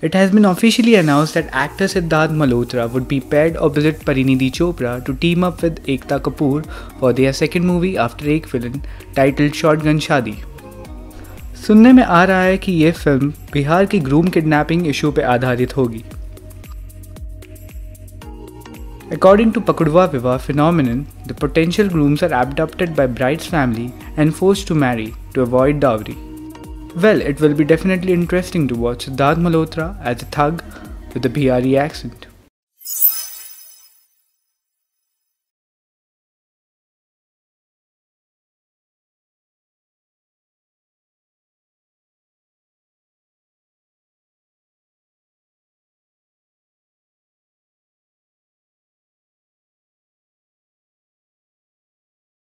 It has been officially announced that actor Sidharth Malhotra would be paired opposite Parineeti Chopra to team up with Ekta Kapoor for their second movie after एक फिल्म titled Shotgun Shaadi. सुनने में आ रहा है कि ये film Bihar की groom kidnapping issue पर आधारित होगी। According to Pakudwa Viva phenomenon, the potential grooms are abducted by bride's family and forced to marry to avoid dowry. Well, it will be definitely interesting to watch Sidharth Malhotra as a thug with a Bihari accent.